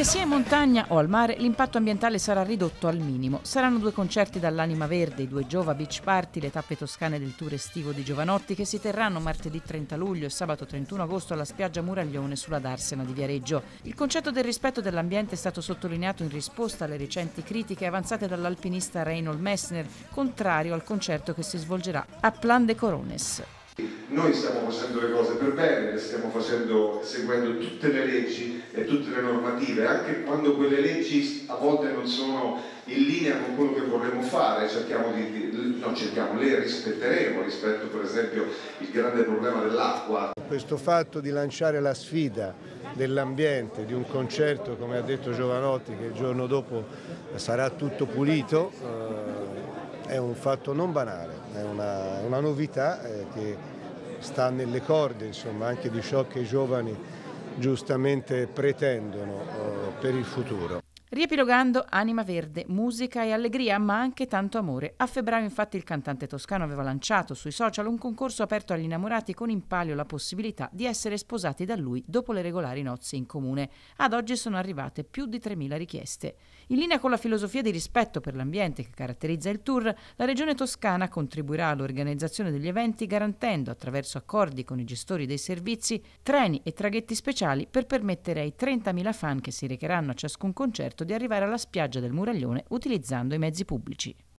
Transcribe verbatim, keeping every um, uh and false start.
Che sia in montagna o al mare, l'impatto ambientale sarà ridotto al minimo. Saranno due concerti dall'Anima Verde, i due Giova Beach Party, le tappe toscane del tour estivo di Giovanotti, che si terranno martedì trenta luglio e sabato trentuno agosto alla spiaggia Muraglione sulla Darsena di Viareggio. Il concetto del rispetto dell'ambiente è stato sottolineato in risposta alle recenti critiche avanzate dall'alpinista Reinhold Messner, contrario al concerto che si svolgerà a Plan de Corones. Noi stiamo facendo le cose per bene, le stiamo facendo seguendo tutte le leggi e tutte le normative, anche quando quelle leggi a volte non sono in linea con quello che vorremmo fare, cerchiamo di, di non cerchiamo, le rispetteremo rispetto per esempio il grande problema dell'acqua. Questo fatto di lanciare la sfida dell'ambiente, di un concerto come ha detto Giovanotti che il giorno dopo sarà tutto pulito, eh, è un fatto non banale, è una, una novità eh, che sta nelle corde insomma, anche di ciò che i giovani giustamente pretendono eh, per il futuro. Riepilogando, Anima Verde, musica e allegria, ma anche tanto amore. A febbraio infatti il cantante toscano aveva lanciato sui social un concorso aperto agli innamorati con in palio la possibilità di essere sposati da lui dopo le regolari nozze in comune. Ad oggi sono arrivate più di tremila richieste. In linea con la filosofia di rispetto per l'ambiente che caratterizza il tour, la Regione Toscana contribuirà all'organizzazione degli eventi garantendo, attraverso accordi con i gestori dei servizi, treni e traghetti speciali per permettere ai trentamila fan che si recheranno a ciascun concerto di arrivare alla spiaggia del Muraglione utilizzando i mezzi pubblici.